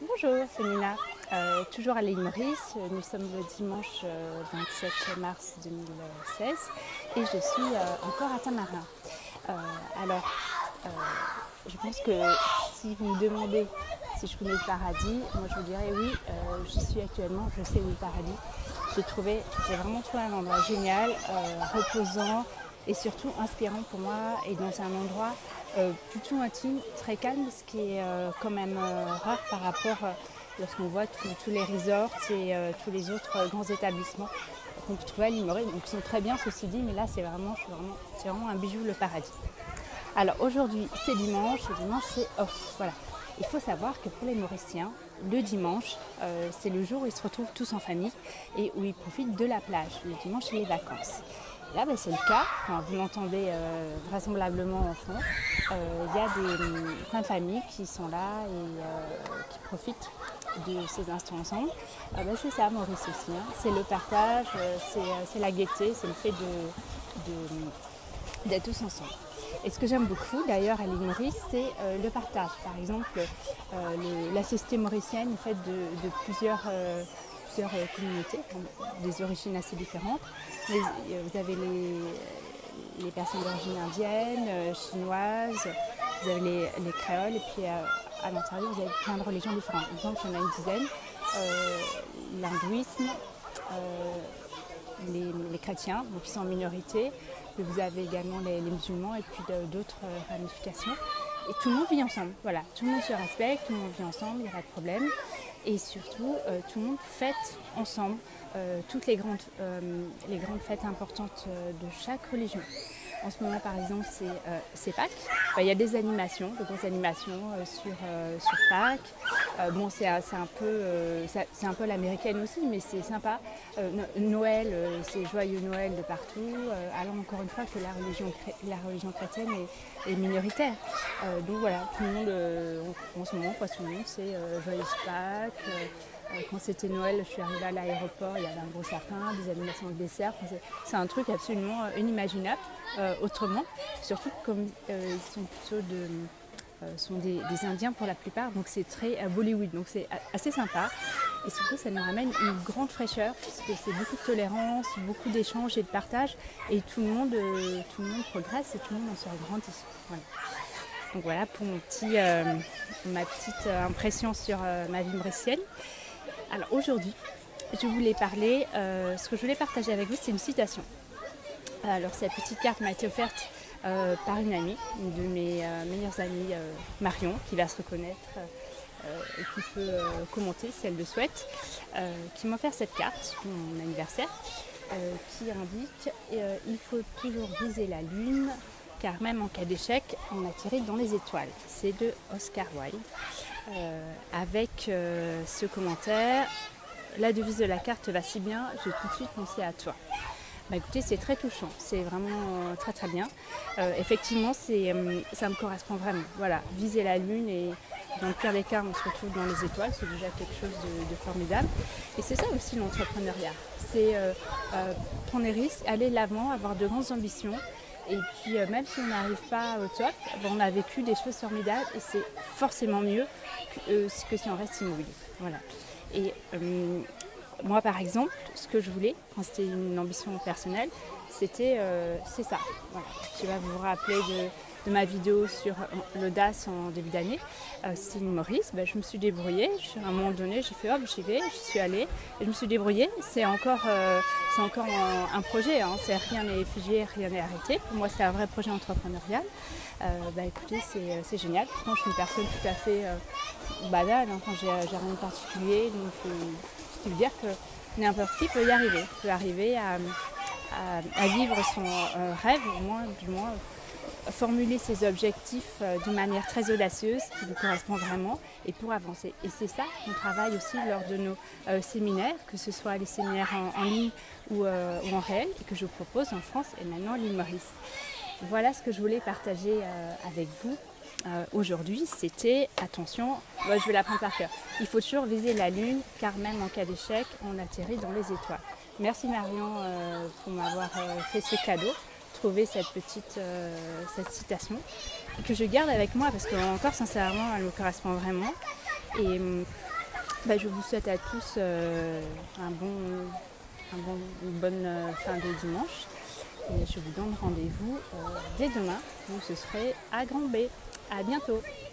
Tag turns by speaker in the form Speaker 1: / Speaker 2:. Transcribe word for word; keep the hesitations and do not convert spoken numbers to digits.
Speaker 1: Bonjour, c'est Nina. Euh, toujours à l'île Maurice. Nous sommes le dimanche euh, vingt-sept mars deux mille seize et je suis euh, encore à Tamarin. Euh, alors, euh, je pense que si vous me demandez si je connais le paradis, moi je vous dirais oui, euh, j'y suis actuellement, je sais où est le paradis. J'ai trouvé, j'ai vraiment trouvé un endroit génial, euh, reposant et surtout inspirant pour moi et dans un endroit euh, plutôt intime, très calme, ce qui est euh, quand même euh, rare par rapport euh, lorsqu'on voit tous les resorts et euh, tous les autres euh, grands établissements qu'on peut trouver à l'île Maurice. Donc ils sont très bien ceci dit, mais là c'est vraiment, vraiment, c'est vraiment un bijou, le paradis. Alors aujourd'hui c'est dimanche, et dimanche c'est off. Voilà. Il faut savoir que pour les Mauriciens, le dimanche, euh, c'est le jour où ils se retrouvent tous en famille et où ils profitent de la plage. Le dimanche, c'est les vacances. Là, ben, c'est le cas. Enfin, vous l'entendez euh, vraisemblablement en fond. Il euh, y a des, plein de familles qui sont là et euh, qui profitent de ces instants ensemble. Euh, ben, c'est ça, Maurice aussi. Hein. C'est le partage, euh, c'est la gaieté, c'est le fait de, de, d'être tous ensemble. Et ce que j'aime beaucoup d'ailleurs à l'île Maurice, c'est euh, le partage. Par exemple, euh, le, la société mauricienne est faite de, de plusieurs, euh, plusieurs euh, communautés, des origines assez différentes. Les, vous avez les, les personnes d'origine indienne, euh, chinoise, vous avez les, les créoles, et puis euh, à l'intérieur, vous avez plein de religions différentes. Donc il y en a une dizaine. Euh, L'hindouisme, euh, les, les chrétiens, donc ils sont en minorité. Vous avez également les, les musulmans et puis d'autres ramifications. Et tout le monde vit ensemble. Voilà, tout le monde se respecte, tout le monde vit ensemble, il n'y a pas de problème. Et surtout, euh, tout le monde fête ensemble euh, toutes les grandes, euh, les grandes fêtes importantes de chaque religion. En ce moment, par exemple, c'est euh, Pâques. Enfin, il y a des animations, de grosses animations euh, sur, euh, sur Pâques. Euh, bon, c'est un peu, euh, c'est un peu l'américaine aussi, mais c'est sympa. Euh, Noël, euh, c'est joyeux Noël de partout. Euh, alors encore une fois que la religion, la religion chrétienne est, est minoritaire. Euh, donc voilà, tout le monde, euh, en ce moment, quoi, tout le monde, c'est euh, joyeuse Pâques. Euh, Quand c'était Noël, je suis arrivée à l'aéroport, il y avait un gros sapin, des animations de dessert. C'est un truc absolument inimaginable euh, autrement. Surtout comme euh, ils sont plutôt de, euh, sont des, des Indiens pour la plupart, donc c'est très euh, Bollywood, donc c'est assez sympa. Et surtout, ça nous ramène une grande fraîcheur, puisque c'est beaucoup de tolérance, beaucoup d'échanges et de partage, et tout le monde, euh, tout le monde progresse et tout le monde en sort grandi. Voilà. Donc voilà pour mon petit, euh, ma petite euh, impression sur euh, ma vie mauricienne. Alors aujourd'hui, je voulais parler, euh, ce que je voulais partager avec vous, c'est une citation. Alors cette petite carte m'a été offerte euh, par une amie, une de mes euh, meilleures amies, euh, Marion, qui va se reconnaître euh, et qui peut euh, commenter si elle le souhaite, euh, qui m'a offert cette carte pour mon anniversaire, euh, qui indique euh, « Il faut toujours viser la lune, car même en cas d'échec, on atterrit dans les étoiles ». C'est de Oscar Wilde. Euh, avec euh, ce commentaire, la devise de la carte va si bien, j'ai tout de suite pensé à toi. Bah écoutez, c'est très touchant, c'est vraiment euh, très très bien. Euh, effectivement, euh, ça me correspond vraiment. Voilà, viser la lune et dans le pire des cas, on se retrouve dans les étoiles, c'est déjà quelque chose de, de formidable. Et c'est ça aussi l'entrepreneuriat, c'est euh, euh, prendre des risques, aller de l'avant, avoir de grandes ambitions. Et puis euh, même si on n'arrive pas au top, ben, on a vécu des choses formidables et c'est forcément mieux que, euh, que si on reste immobile. Voilà. Et euh, moi par exemple, ce que je voulais, quand c'était une ambition personnelle, c'était euh, c'est ça. Voilà. Je vais vous rappeler de, de ma vidéo sur l'audace en début d'année. Euh, c'est une Maurice, ben, je me suis débrouillée. À un moment donné, j'ai fait hop, j'y vais, j'y suis allée et je me suis débrouillée. C'est encore, euh, c'est encore un, un projet, hein. Rien n'est figé, rien n'est arrêté. Pour moi, c'est un vrai projet entrepreneurial. Euh, bah, écoutez, c'est génial. Pourtant, je suis une personne tout à fait euh, banale, hein, quand j'ai rien de particulier. Donc, euh, ce qui veut dire que n'importe qui peut y arriver, peut arriver à, à, à vivre son euh, rêve, au moins, du moins. Formuler ses objectifs d'une manière très audacieuse qui lui correspond vraiment et pour avancer. Et c'est ça qu'on travaille aussi lors de nos euh, séminaires, que ce soit les séminaires en, en ligne ou, euh, ou en réel, et que je propose en France et maintenant à l'île Maurice. Voilà ce que je voulais partager euh, avec vous euh, aujourd'hui. C'était, attention, moi je vais l'apprendre par cœur, il faut toujours viser la lune car même en cas d'échec, on atterrit dans les étoiles. Merci Marion euh, pour m'avoir euh, fait ce cadeau. Trouver cette petite euh, cette citation que je garde avec moi parce que encore sincèrement elle me correspond vraiment et Bah, je vous souhaite à tous euh, un bon, un bon, une bonne euh, fin de dimanche. Et je vous donne rendez-vous euh, dès demain où ce serait à Grand B. À bientôt.